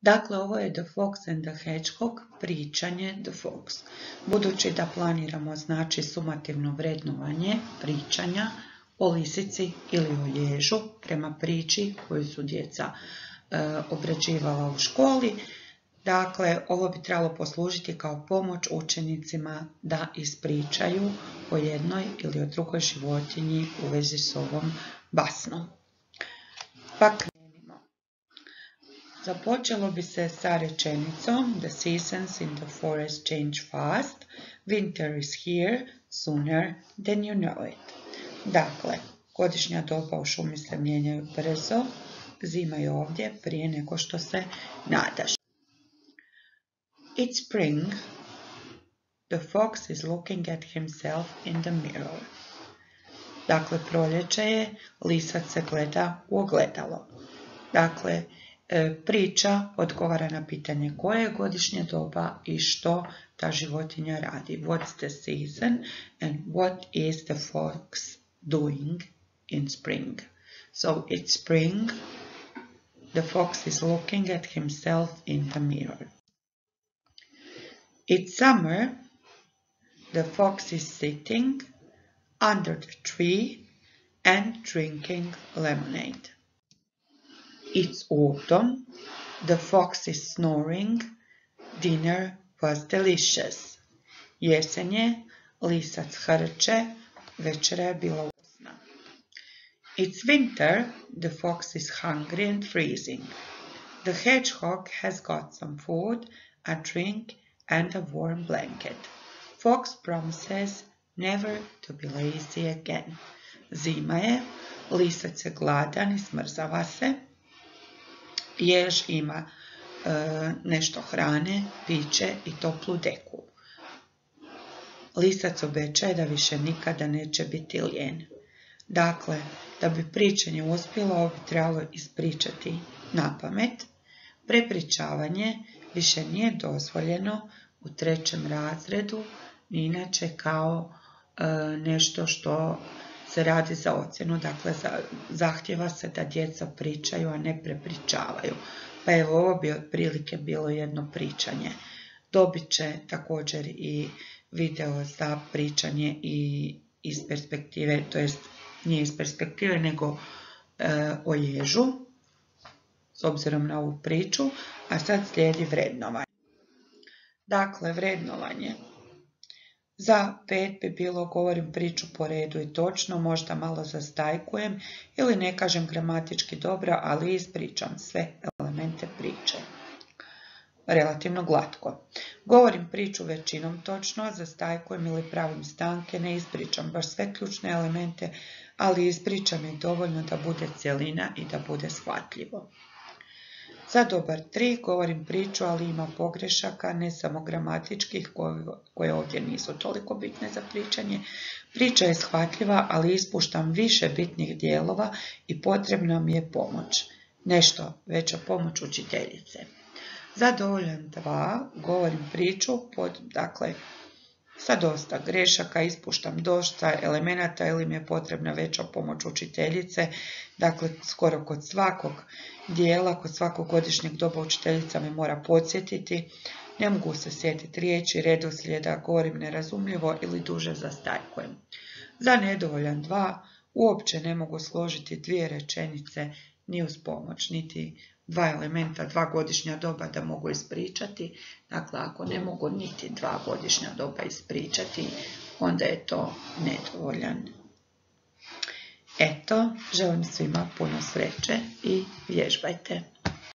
Dakle, ovo je The Fox and the Hedgehog, pričanje The Fox. Budući da planiramo znači sumativno vrednovanje pričanja o lisici ili o ježu prema priči koju su djeca obrađivala u školi, dakle, ovo bi trebalo poslužiti kao pomoć učenicima da ispričaju o jednoj ili o drugoj životinji u vezi s ovom basnom. Pa krenimo. Započelo bi se sa rečenicom The seasons in the forest change fast. Winter is here sooner than you know it. Dakle, godišnja doba u šumi se mijenjaju brzo, zima je ovdje prije nego što se nadaš. It's spring. The fox is looking at himself in the mirror. Dakle, proljeće je, lisac se gleda u ogledalo. Dakle, priča odgovara na pitanje koje je godišnje doba i što ta životinja radi. What's the season and what is the fox doing in spring? So it's spring. The fox is looking at himself in the mirror. It's summer. The fox is sitting under the tree and drinking lemonade. It's autumn. The fox is snoring. Dinner was delicious. Jesen je, lisac hrče, večera je bila ukusna. It's winter. The fox is hungry and freezing. The hedgehog has got some food, a drink, and a warm blanket. Fox promises never to be lazy again. Zima je, lisac je gladan i smrzava se. Jež ima nešto hrane, piće i toplu deku. Lisac obećaje da više nikada neće biti lijen. Dakle, da bi pričanje uspjelo, ovo bi trebalo ispričati napamet. Prepričavanje više nije dozvoljeno u 3. razredu, ni inače kao nešto što se radi za ocjenu. Dakle, zahtjeva se da djeca pričaju, a ne prepričavaju. Pa evo, ovo bi otprilike bilo jedno pričanje. Dobit će također i video za pričanje i iz perspektive, to jest nije iz perspektive, nego o ježu, s obzirom na ovu priču, a sad slijedi vrednovanje. Dakle, vrednovanje. Za 5 bi bilo govorim priču po redu i točno, možda malo zastajkujem ili ne kažem gramatički dobro, ali ispričam sve elemente priče. Relativno glatko. Govorim priču većinom točno, zastajkujem ili pravim stanke, ne ispričam baš sve ključne elemente, ali ispričam je dovoljno da bude cjelina i da bude shvatljivo. Za dobar 3 govorim priču, ali ima pogrešaka, ne samo gramatičkih, koje ovdje nisu toliko bitne za pričanje. Priča je shvatljiva, ali ispuštam više bitnih dijelova i potrebna mi je pomoć. Nešto veća pomoć učiteljice. Za dovoljan 2 govorim priču, dakle, sa dosta grešaka, ispuštam dosta elemenata ili mi je potrebna veća pomoć učiteljice. Dakle, skoro kod svakog dijela, kod svakog godišnjeg doba učiteljica me mora podsjetiti. Ne mogu se sjetiti riječi, redoslijeda, govorim nerazumljivo ili duže zastajkujem. Za nedovoljan 2 uopće ne mogu složiti 2 rečenice ni uz pomoć, niti 2 elementa, 2 godišnja doba da mogu ispričati. Dakle, ako ne mogu niti 2 godišnja doba ispričati, onda je to nedovoljan. Eto, želim svima puno sreće i vježbajte.